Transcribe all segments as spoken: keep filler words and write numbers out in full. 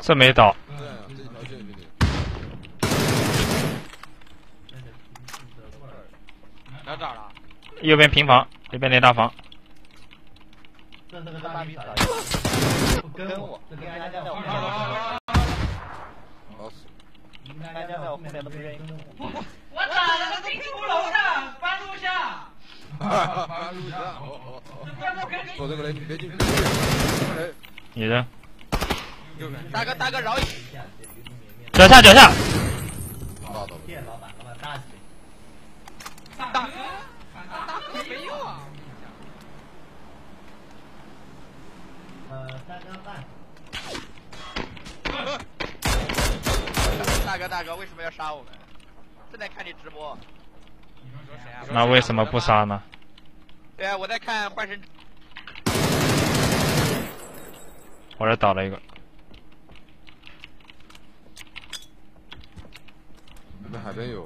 这没倒。 对啊，这条线给你。 聊这儿了。 右边平房，右边那大房。 这这个大逼打不跟我，这跟安家在我后面。 好死。 安家在我后面都不愿意跟我。 我打了个进出楼上，半路下。 半路下，哦哦哦。做这个雷，你别进。哎。 你扔。 大哥，大哥饶一。 脚下，脚下。 打到了。 店老板，老板大气。 大哥，大哥没用啊。 呃，三张半。 大哥，大哥，为什么要杀我们？正在看你直播。你说谁啊？ 那为什么不杀呢？ 对啊，我在看幻神。 我这倒了一个。 你们海边有。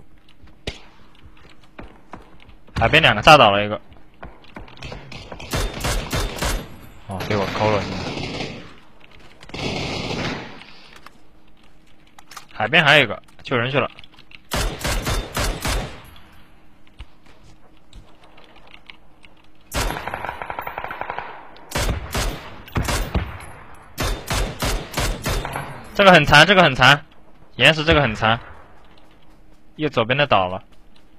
海边两个炸倒了一个。哦，被我抠了。海边还有一个，救人去了。这个很残，这个很残，岩石这个很残。右左边的倒了。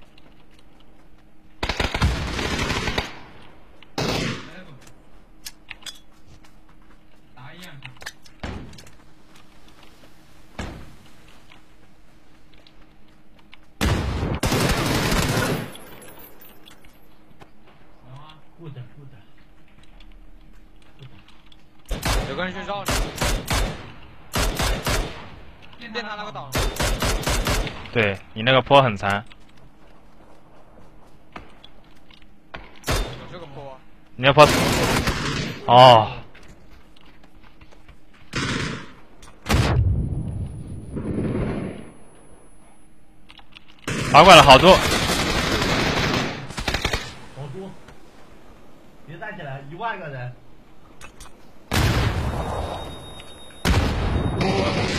不等不等。 有个人去绕你。电塔那个倒。 对你那个坡很残。 有这个坡。 你那坡。哦。打过来了好多。 好多。别站起来，一万个人。